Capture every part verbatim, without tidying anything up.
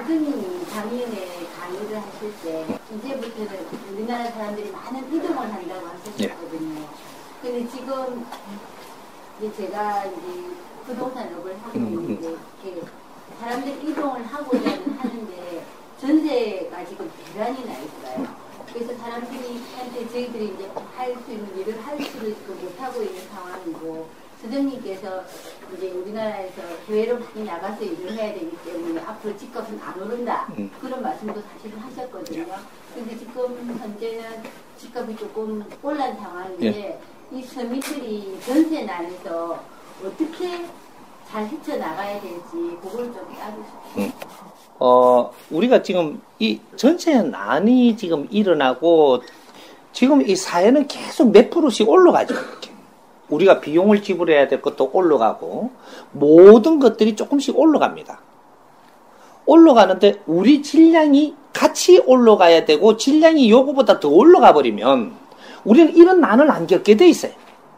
선생님이 작년에 강의를 하실 때 이제부터는 우리나라 사람들이 많은 이동을 한다고 하셨거든요. 예. 근데 지금 이제 제가 이제 부동산업을 하고 있는데 이렇게 사람들이 이동을 하고자는 하는데 전세가 지금 대란이 나 있어요. 그래서 사람들이 한테 저희들이 이제 할 수 있는 일을 할 수를 못하고 있는 상황이고, 선생님께서 이제 우리나라에서 해외로 많이 나가서 일을 해야 되기 때문에 앞으로 집값은 안 오른다, 음. 그런 말씀도 사실은 하셨거든요. 근데 지금 현재는 집값이 조금 올란 상황인데 예. 이 서민들이 전세난에서 어떻게 잘 헤쳐나가야 될지 그걸 좀 알려주십시오. 음. 어, 우리가 지금 이 전세난이 지금 일어나고 지금 이 사회는 계속 몇 프로씩 올라가죠. 이렇게. 우리가 비용을 지불해야 될 것도 올라가고 모든 것들이 조금씩 올라갑니다. 올라가는데 우리 질량이 같이 올라가야 되고 질량이 요거보다 더 올라가 버리면 우리는 이런 난을 안 겪게 돼 있어요.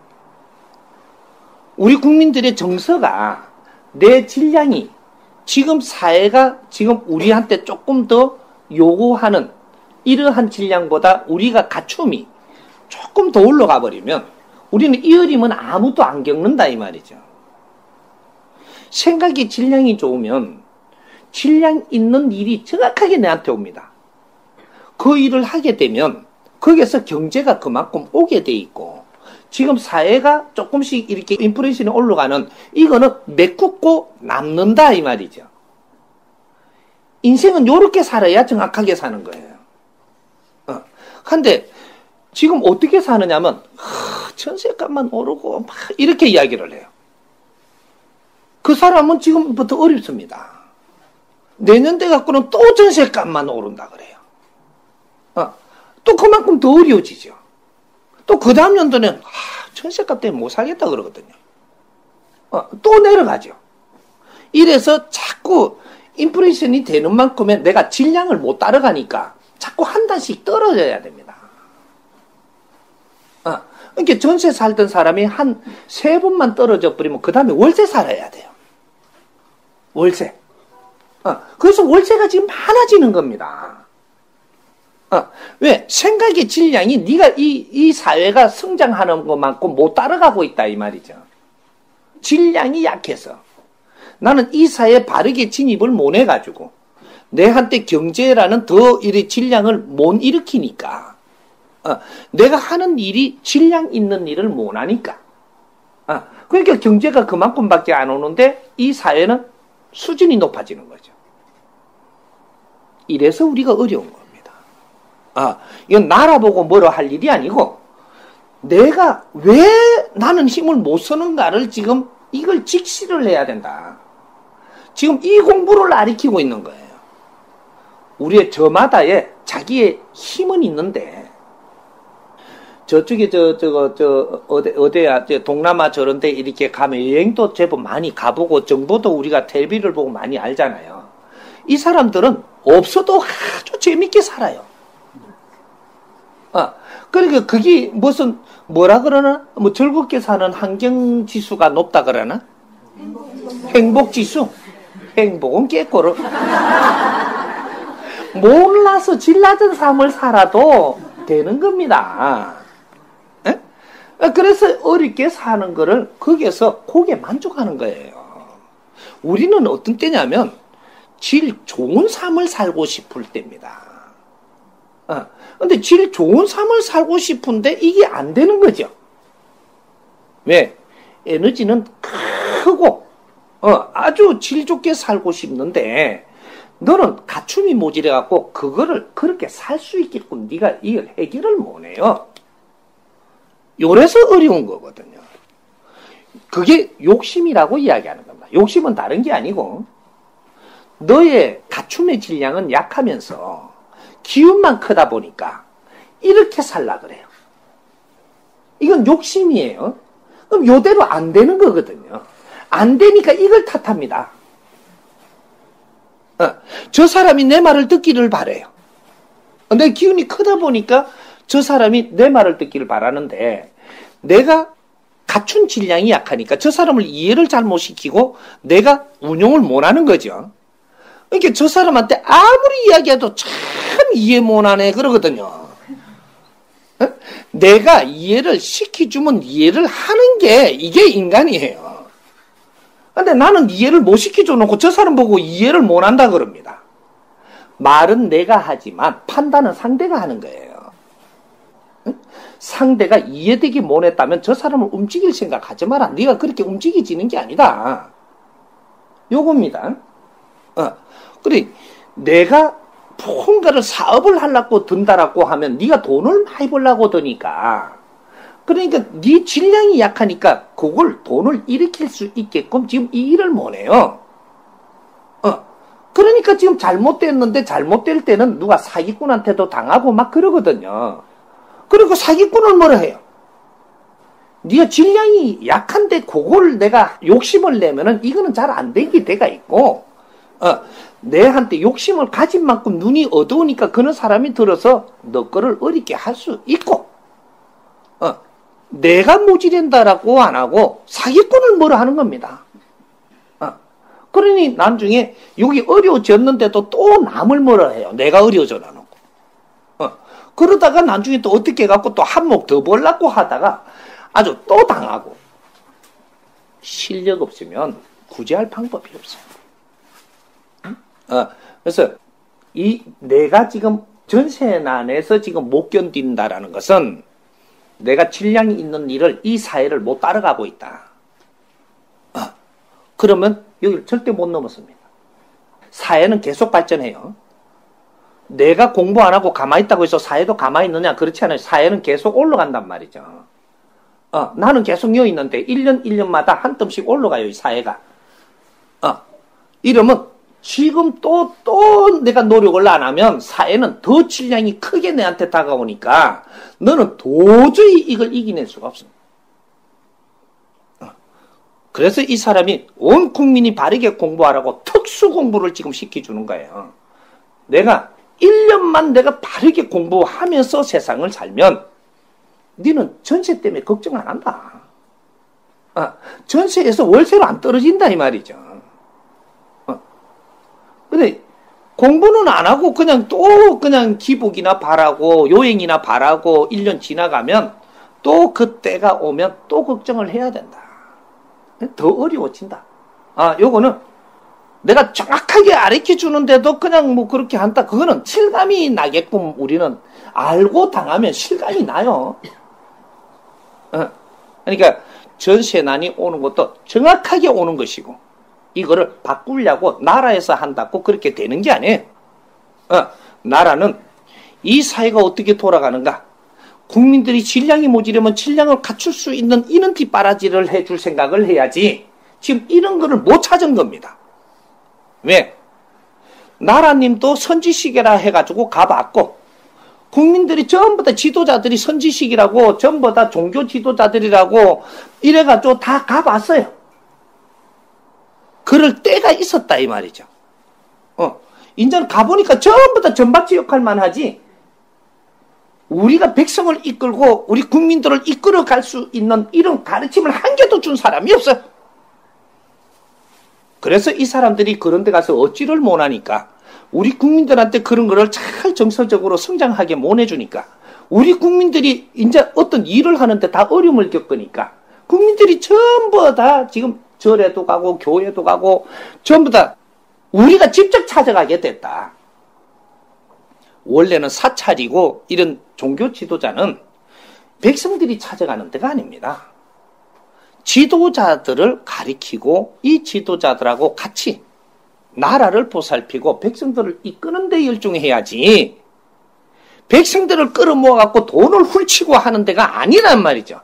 우리 국민들의 정서가 내 질량이 지금 사회가 지금 우리한테 조금 더 요구하는 이러한 질량보다 우리가 갖춤이 조금 더 올라가 버리면 우리는 이 어림은 아무도 안 겪는다 이 말이죠. 생각이 질량이 좋으면 질량 있는 일이 정확하게 내한테 옵니다. 그 일을 하게 되면 거기에서 경제가 그만큼 오게 돼 있고 지금 사회가 조금씩 이렇게 인플레이션이 올라가는 이거는 메꾸고 남는다 이 말이죠. 인생은 요렇게 살아야 정확하게 사는 거예요. 어. 근데 지금 어떻게 사느냐면 하, 전세값만 오르고 막 이렇게 이야기를 해요. 그 사람은 지금부터 어렵습니다. 내년 돼 갖고는 또 전세값만 오른다 그래요. 어. 또 그만큼 더 어려워지죠. 또 그 다음 연도는 아, 전세값 때문에 못 살겠다 그러거든요. 어, 또 내려가죠. 이래서 자꾸 인플레이션이 되는 만큼에 내가 질량을 못 따라가니까 자꾸 한 단씩 떨어져야 됩니다. 어, 그러니까 전세 살던 사람이 한 세 번만 떨어져 버리면 그 다음에 월세 살아야 돼요. 월세. 어, 그래서 월세가 지금 많아지는 겁니다. 어, 왜? 생각의 질량이 네가 이, 이 사회가 성장하는 것만큼 못 따라가고 있다 이 말이죠. 질량이 약해서 나는 이 사회에 바르게 진입을 못 해가지고 내한테 경제라는 더 이리 질량을 못 일으키니까 어, 내가 하는 일이 질량 있는 일을 못 하니까 어, 그러니까 경제가 그만큼밖에 안 오는데 이 사회는 수준이 높아지는 거죠. 이래서 우리가 어려운 거예요. 아, 이건 나라 보고 뭐라 할 일이 아니고 내가 왜 나는 힘을 못 쓰는가를 지금 이걸 직시를 해야 된다. 지금 이 공부를 가리키고 있는 거예요. 우리의 저마다의 자기의 힘은 있는데 저쪽에 저 저거 저 어디 어디야 저 동남아 저런 데 이렇게 가면 여행도 제법 많이 가보고 정보도 우리가 텔레비를 보고 많이 알잖아요. 이 사람들은 없어도 아주 재밌게 살아요. 아, 그러니까 그게 무슨 뭐라 그러나? 뭐 즐겁게 사는 환경 지수가 높다 그러나? 행복 지수. 행복은 깨꼬르. 몰라서 질 낮은 삶을 살아도 되는 겁니다. 에? 그래서 어렵게 사는 거를 거기에서 거기에 만족하는 거예요. 우리는 어떤 때냐면 질 좋은 삶을 살고 싶을 때입니다. 어. 근데 질 좋은 삶을 살고 싶은데 이게 안 되는 거죠. 왜? 에너지는 크고 어, 아주 질 좋게 살고 싶는데 너는 갖춤이 모질해 갖고 그거를 그렇게 살 수 있게끔 네가 이걸 해결을 못 해요. 요래서 어려운 거거든요. 그게 욕심이라고 이야기하는 겁니다. 욕심은 다른 게 아니고 너의 갖춤의 질량은 약하면서 기운만 크다 보니까 이렇게 살라 그래요. 이건 욕심이에요. 그럼 요대로 안 되는 거거든요. 안 되니까 이걸 탓합니다. 어, 저 사람이 내 말을 듣기를 바래요. 어, 내 기운이 크다 보니까 저 사람이 내 말을 듣기를 바라는데 내가 갖춘 질량이 약하니까 저 사람을 이해를 잘못시키고 내가 운용을 못하는 거죠. 그러니까 저 사람한테 아무리 이야기해도 참 이해 못하네 그러거든요. 어? 내가 이해를 시켜주면 이해를 하는 게 이게 인간이에요. 근데 나는 이해를 못 시켜줘 놓고 저 사람 보고 이해를 못한다 그럽니다. 말은 내가 하지만 판단은 상대가 하는 거예요. 응? 상대가 이해되기 못했다면 저 사람을 움직일 생각 하지 마라. 네가 그렇게 움직이지는 게 아니다. 요겁니다. 어. 그래, 내가 뭔가를 사업을 하려고 든다라고 하면 네가 돈을 많이 벌려고 드니까, 그러니까 네 질량이 약하니까 그걸 돈을 일으킬 수 있게끔 지금 이 일을 못해요. 어. 그러니까 지금 잘못됐는데 잘못될 때는 누가 사기꾼한테도 당하고 막 그러거든요. 그리고 사기꾼을 뭐라 해요? 네가 질량이 약한데 그걸 내가 욕심을 내면은 이거는 잘 안 되게 돼가 있고, 어, 내한테 욕심을 가진 만큼 눈이 어두우니까 그런 사람이 들어서 너 거를 어렵게 할 수 있고, 어, 내가 모지랜다라고 안 하고 사기꾼을 뭐라 하는 겁니다. 어, 그러니 나중에 여기 어려워졌는데도 또 남을 뭐라 해요. 내가 어려워져 놔놓고. 어, 그러다가 나중에 또 어떻게 해갖고 또 한몫 더 벌라고 하다가 아주 또 당하고. 실력 없으면 구제할 방법이 없어요. 어, 그래서 이 내가 지금 전세난에서 지금 못 견딘다라는 것은 내가 질량이 있는 일을 이 사회를 못 따라가고 있다. 어, 그러면 여기를 절대 못 넘었습니다. 사회는 계속 발전해요. 내가 공부 안 하고 가만히 있다고 해서 사회도 가만히 있느냐? 그렇지 않아요. 사회는 계속 올라간단 말이죠. 어, 나는 계속 여기 있는데 일 년 일 년마다 한 뜸씩 올라가요. 이 사회가. 어, 이러면 지금 또, 또 내가 노력을 안 하면 사회는 더 질량이 크게 내한테 다가오니까 너는 도저히 이걸 이겨낼 수가 없습니다. 그래서 이 사람이 온 국민이 바르게 공부하라고 특수 공부를 지금 시켜주는 거예요. 내가 일 년만 내가 바르게 공부하면서 세상을 살면 너는 전세 때문에 걱정 안 한다. 아, 전세에서 월세로 안 떨어진다 이 말이죠. 근데 공부는 안 하고 그냥 또 그냥 기복이나 바라고 요행이나 바라고 일 년 지나가면 또 그때가 오면 또 걱정을 해야 된다. 더 어려워진다. 아, 요거는 내가 정확하게 가르쳐 주는데도 그냥 뭐 그렇게 한다. 그거는 실감이 나게끔 우리는 알고 당하면 실감이 나요. 어, 그러니까 전세난이 오는 것도 정확하게 오는 것이고 이거를 바꾸려고 나라에서 한다고 그렇게 되는 게 아니에요. 어, 나라는 이 사회가 어떻게 돌아가는가? 국민들이 질량이 모자라면 질량을 갖출 수 있는 이런 뒷바라지를 해줄 생각을 해야지. 지금 이런 거를 못 찾은 겁니다. 왜? 나라님도 선지식이라 해가지고 가봤고 국민들이 전부 다 지도자들이 선지식이라고 전부 다 종교 지도자들이라고 이래가지고 다 가봤어요. 그럴 때가 있었다 이 말이죠. 어, 이제는 가보니까 전부 다 전박지 역할만 하지 우리가 백성을 이끌고 우리 국민들을 이끌어 갈 수 있는 이런 가르침을 한 개도 준 사람이 없어요. 그래서 이 사람들이 그런 데 가서 어찌를 못하니까 우리 국민들한테 그런 거를 잘 정서적으로 성장하게 못 해주니까 우리 국민들이 이제 어떤 일을 하는데 다 어려움을 겪으니까 국민들이 전부 다 지금 절에도 가고 교회도 가고 전부 다 우리가 직접 찾아가게 됐다. 원래는 사찰이고 이런 종교 지도자는 백성들이 찾아가는 데가 아닙니다. 지도자들을 가리키고 이 지도자들하고 같이 나라를 보살피고 백성들을 이끄는 데 열중해야지 백성들을 끌어모아갖고 돈을 훌치고 하는 데가 아니란 말이죠.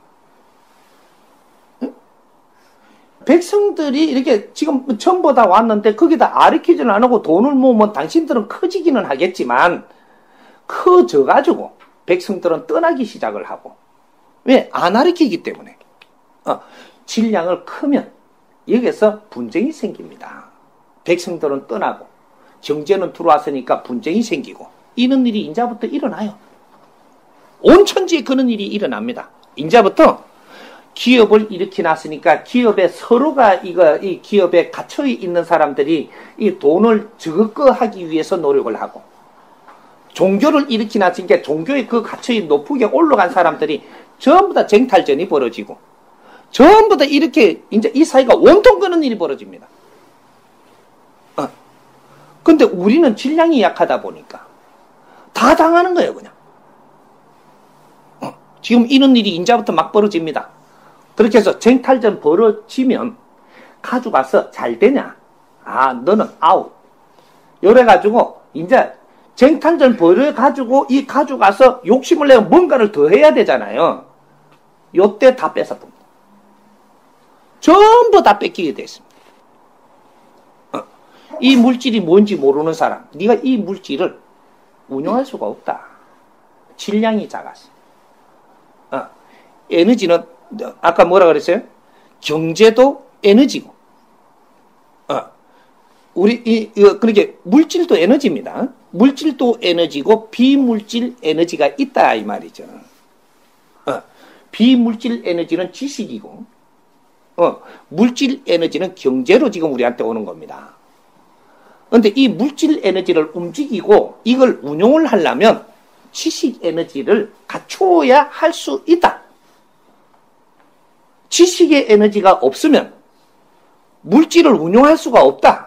백성들이 이렇게 지금 전부 다 왔는데 거기다 가르치지는 안 하고 돈을 모으면 당신들은 커지기는 하겠지만 커져가지고 백성들은 떠나기 시작을 하고 왜? 안 가르치기 때문에 어, 질량을 크면 여기서 분쟁이 생깁니다. 백성들은 떠나고 정제는 들어왔으니까 분쟁이 생기고 이런 일이 이제부터 일어나요. 온 천지에 그런 일이 일어납니다. 이제부터 기업을 일으켜 놨으니까 기업에 서로가 이거 이 기업에 갇혀 있는 사람들이 이 돈을 저거하기 위해서 노력을 하고, 종교를 일으켜 놨으니까 종교의 그 갇혀 있는 높게 올라간 사람들이 전부 다 쟁탈전이 벌어지고, 전부 다 이렇게 이제 이 사회가 원통 끄는 일이 벌어집니다. 어. 근데 우리는 질량이 약하다 보니까 다 당하는 거예요, 그냥. 어. 지금 이런 일이 인자부터 막 벌어집니다. 그렇게 해서 쟁탈전 벌어지면 가져가서 잘 되냐? 아, 너는 아웃. 요래가지고 이제 쟁탈전 벌어가지고 이 가져가서 욕심을 내고 뭔가를 더 해야 되잖아요. 요때 다 뺏어봅니다. 전부 다 뺏기게 됐습니다. 어. 이 물질이 뭔지 모르는 사람, 네가 이 물질을 운용할 수가 없다. 질량이 작았어. 어. 에너지는 아까 뭐라 그랬어요? 경제도 에너지고, 어. 우리 이, 이 그렇게 물질도 에너지입니다. 물질도 에너지고 비물질 에너지가 있다 이 말이죠. 어. 비물질 에너지는 지식이고, 어, 물질 에너지는 경제로 지금 우리한테 오는 겁니다. 그런데 이 물질 에너지를 움직이고 이걸 운용을 하려면 지식 에너지를 갖추어야 할 수 있다. 지식의 에너지가 없으면 물질을 운용할 수가 없다.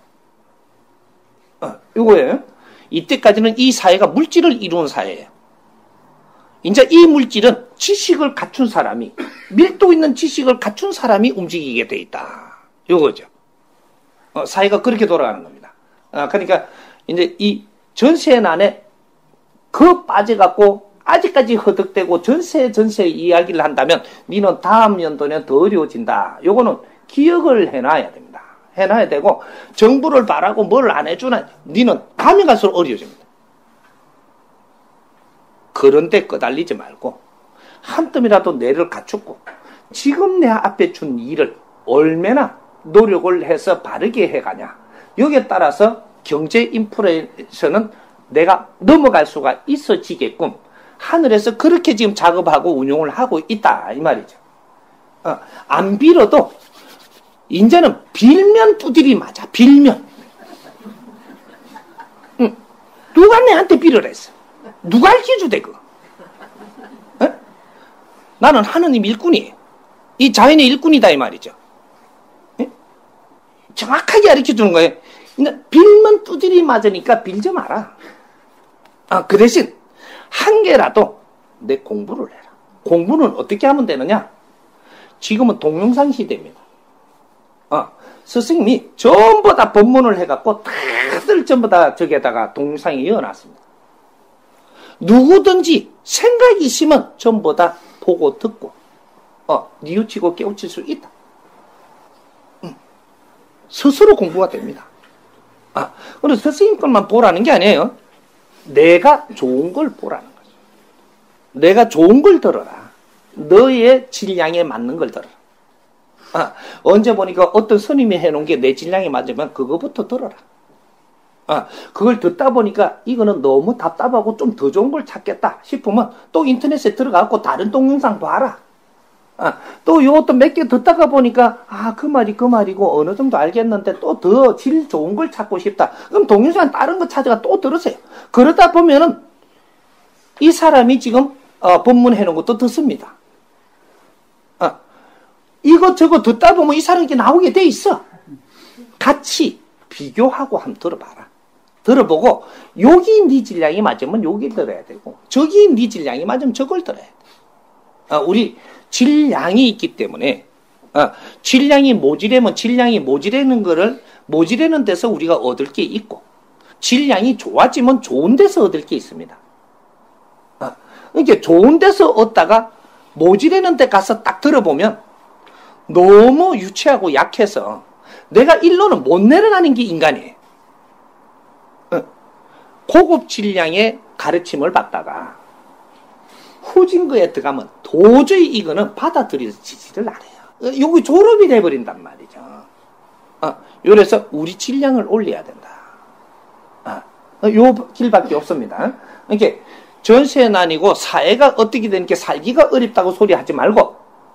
어, 이거예요. 이때까지는 이 사회가 물질을 이루는 사회예요. 이제 이 물질은 지식을 갖춘 사람이, 밀도 있는 지식을 갖춘 사람이 움직이게 돼 있다. 요거죠. 어, 사회가 그렇게 돌아가는 겁니다. 어, 그러니까 이제 이 전세난에 그 빠져갖고 아직까지 허덕대고 전세 전세 이야기를 한다면 니는 다음 연도는 더 어려워진다. 요거는 기억을 해놔야 됩니다. 해놔야 되고, 정부를 바라고 뭘 안 해주나 니는 가면 갈수록 어려워집니다. 그런데 끄달리지 말고 한 뜸이라도 뇌를 갖추고 지금 내 앞에 준 일을 얼마나 노력을 해서 바르게 해가냐, 여기에 따라서 경제 인프레에서는 내가 넘어갈 수가 있어지게끔 하늘에서 그렇게 지금 작업하고 운용을 하고 있다 이 말이죠. 어, 안 빌어도 이제는 빌면 두드리 맞아. 빌면. 응. 누가 내한테 빌으라 했어? 누가 알려주대 그거? 에? 나는 하느님 일꾼이에요. 이 자연의 일꾼이다 이 말이죠. 에? 정확하게 가르쳐주는 거예요. 빌면 두드리 맞으니까 빌지 마라. 아, 그 대신 한 개라도 내 공부를 해라. 공부는 어떻게 하면 되느냐? 지금은 동영상 시대입니다. 어, 스승님이 전부 다 법문을 해갖고 다들 전부 다 저기에다가 동영상에 이어놨습니다. 누구든지 생각이 있으면 전부 다 보고 듣고 어, 뉘우치고 깨우칠 수 있다. 응. 스스로 공부가 됩니다. 아, 그래서 스승님 것만 보라는 게 아니에요. 내가 좋은 걸 보라는 거죠. 내가 좋은 걸 들어라. 너의 질량에 맞는 걸 들어라. 아, 언제 보니까 어떤 스님이 해놓은 게 내 질량에 맞으면 그거부터 들어라. 아, 그걸 듣다 보니까 이거는 너무 답답하고 좀 더 좋은 걸 찾겠다 싶으면 또 인터넷에 들어가고 다른 동영상 봐라. 아, 또 요것도 몇 개 듣다가 보니까 아, 그 말이 그 말이고 어느 정도 알겠는데 또 더 질 좋은 걸 찾고 싶다. 그럼 동영상 다른 거 찾아가 또 들으세요. 그러다 보면은 이 사람이 지금 어, 법문 해놓은 것도 듣습니다. 아, 이거 저거 듣다 보면 이 사람이 나오게 돼 있어. 같이 비교하고 한번 들어봐라. 들어보고 여기 네 질량이 맞으면 여기 들어야 되고 저기 네 질량이 맞으면 저걸 들어야 돼. 아, 우리 질량이 있기 때문에 아, 질량이 모자라면 질량이 모자라는 거를 모자라는 데서 우리가 얻을 게 있고 질량이 좋아지면 좋은 데서 얻을 게 있습니다. 아, 이렇게 좋은 데서 얻다가 모자라는 데 가서 딱 들어보면 너무 유치하고 약해서 내가 일로는 못 내려가는 게 인간이에요. 어, 고급 질량의 가르침을 받다가 후진 거에 들어가면 도저히 이거는 받아들여지지를 않아요. 여기 졸업이 돼버린단 말이죠. 어, 그래서 우리 질량을 올려야 된다. 어, 요 길밖에 없습니다. 이렇게 전세난이고 사회가 어떻게 되는 게 살기가 어렵다고 소리하지 말고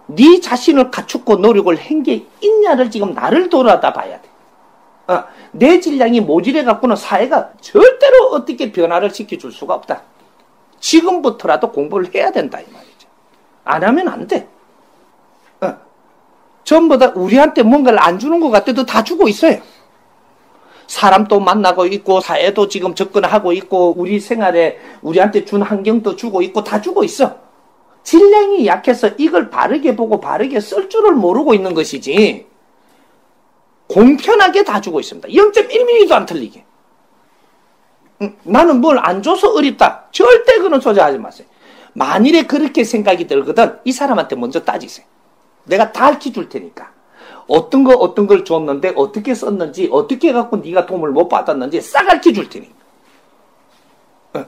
네 자신을 갖추고 노력을 한 게 있냐를 지금 나를 돌아다 봐야 돼. 어, 내 질량이 모질해 갖고는 사회가 절대로 어떻게 변화를 시켜줄 수가 없다. 지금부터라도 공부를 해야 된다 이 말이죠. 안 하면 안 돼. 어. 전부 다 우리한테 뭔가를 안 주는 것 같아도 다 주고 있어요. 사람도 만나고 있고 사회도 지금 접근하고 있고 우리 생활에 우리한테 준 환경도 주고 있고 다 주고 있어. 질량이 약해서 이걸 바르게 보고 바르게 쓸 줄을 모르고 있는 것이지 공평하게 다 주고 있습니다. 영 점 일 밀리미터도 안 틀리게. 음, 나는 뭘 안 줘서 어렵다. 절대 그런 소리 하지 마세요. 만일에 그렇게 생각이 들거든 이 사람한테 먼저 따지세요. 내가 다 가르쳐줄 테니까. 어떤 거 어떤 걸 줬는데 어떻게 썼는지 어떻게 해갖고 네가 도움을 못 받았는지 싹 가르쳐줄 테니. 어.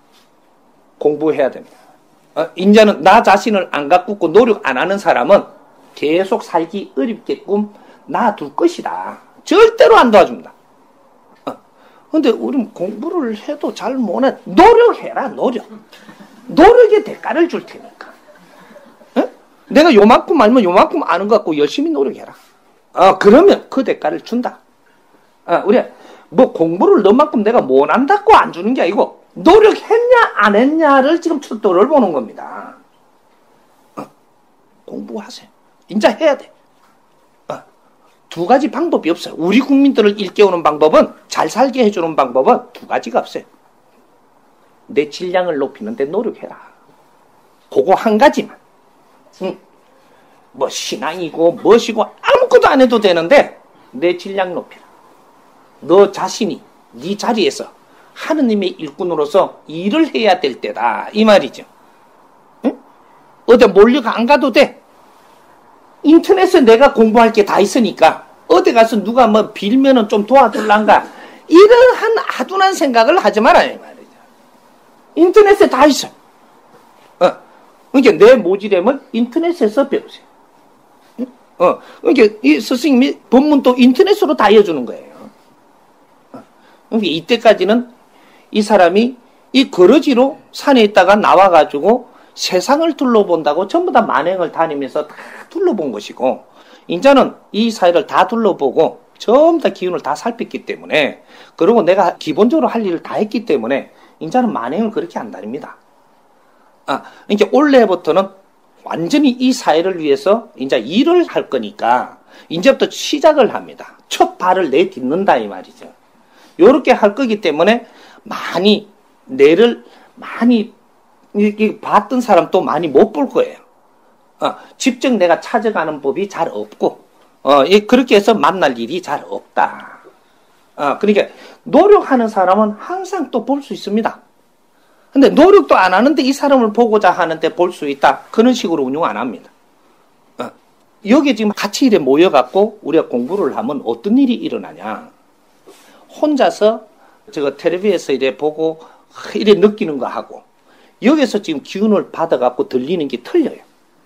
공부해야 됩니다. 어, 이제는 나 자신을 안 가꾸고 노력 안 하는 사람은 계속 살기 어렵게끔 놔둘 것이다. 절대로 안 도와줍니다. 어. 근데 우리는 공부를 해도 잘 못해. 노력해라, 노력. 노력의 대가를 줄 테니까. 어? 내가 요만큼 알면 요만큼 아는 것 같고 열심히 노력해라. 어, 그러면 그 대가를 준다. 어, 우리 뭐 공부를 너만큼 내가 못한다고 안 주는 게 아니고 노력했냐 안 했냐를 지금 척도를 보는 겁니다. 어, 공부하세요. 인자 해야 돼. 어, 두 가지 방법이 없어요. 우리 국민들을 일깨우는 방법은 잘 살게 해주는 방법은 두 가지가 없어요. 내 질량을 높이는 데 노력해라. 그거 한 가지만. 응. 뭐 신앙이고 무엇이고 아무것도 안 해도 되는데 내 질량 높이라. 너 자신이 네 자리에서 하느님의 일꾼으로서 일을 해야 될 때다 이 말이죠. 응? 어디 몰려가 안 가도 돼. 인터넷에 내가 공부할 게 다 있으니까 어디 가서 누가 뭐 빌면은 좀 도와줄란가 이러한 아둔한 생각을 하지 말아요 이 말이죠. 인터넷에 다 있어. 어. 그러니까 내 모질함을 인터넷에서 배우세요. 어. 그러니까 이 스승님이 본문도 인터넷으로 다 이어주는 거예요. 어. 그러니까 이때까지는 이 사람이 이 거러지로 산에 있다가 나와가지고 세상을 둘러본다고 전부 다 만행을 다니면서 다 둘러본 것이고, 이제는 이 사회를 다 둘러보고 전부 다 기운을 다 살폈기 때문에, 그리고 내가 기본적으로 할 일을 다 했기 때문에 이제는 만행을 그렇게 안 다닙니다. 아, 이제 올해부터는 완전히 이 사회를 위해서 이제 일을 할 거니까 이제부터 시작을 합니다. 첫 발을 내딛는다 이 말이죠. 요렇게 할 거기 때문에 많이 내를 많이 이렇게 봤던 사람도 많이 못 볼 거예요. 어, 직접 내가 찾아가는 법이 잘 없고, 어, 그렇게 해서 만날 일이 잘 없다. 어, 그러니까 노력하는 사람은 항상 또 볼 수 있습니다. 근데 노력도 안 하는데 이 사람을 보고자 하는데 볼 수 있다. 그런 식으로 운영 안 합니다. 어, 여기 지금 같이 이래 모여갖고 우리가 공부를 하면 어떤 일이 일어나냐. 혼자서 저거 텔레비에서 이래 보고 이래 느끼는 거 하고 여기서 지금 기운을 받아갖고 들리는 게 틀려요.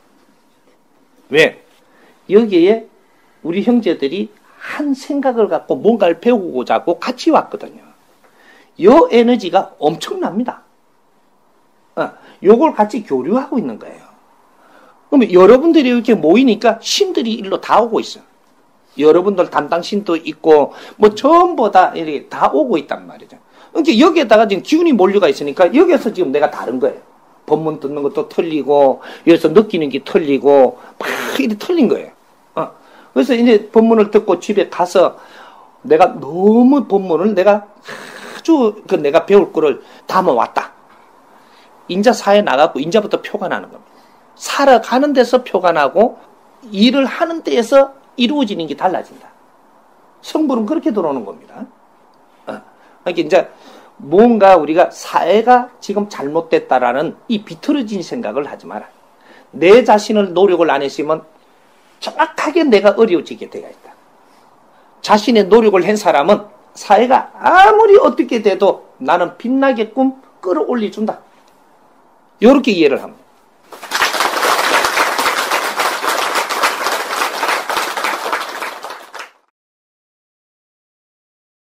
왜? 여기에 우리 형제들이 한 생각을 갖고 뭔가를 배우고자 하고 같이 왔거든요. 요 에너지가 엄청납니다. 어, 요걸 같이 교류하고 있는 거예요. 그러면 여러분들이 이렇게 모이니까 신들이 일로 다 오고 있어요. 여러분들 담당 신도 있고 뭐 전부 다 이렇게 다 오고 있단 말이죠. 그러니까 여기에다가 지금 기운이 몰려가 있으니까 여기에서 지금 내가 다른 거예요. 법문 듣는 것도 틀리고 여기서 느끼는 게 틀리고 막 이렇게 틀린 거예요. 어. 그래서 이제 법문을 듣고 집에 가서 내가 너무 법문을 내가 아주 그 내가 배울 거를 담아왔다. 인자 사회 나가고 인자부터 표가 나는 겁니다. 살아가는 데서 표가 나고 일을 하는 데에서 이루어지는 게 달라진다. 성불은 그렇게 들어오는 겁니다. 어. 그러니까 이제 뭔가 우리가 사회가 지금 잘못됐다라는 이 비틀어진 생각을 하지 마라. 내 자신을 노력을 안 했으면 정확하게 내가 어려워지게 되어 있다. 자신의 노력을 한 사람은 사회가 아무리 어떻게 돼도 나는 빛나게끔 끌어올려준다. 이렇게 이해를 합니다.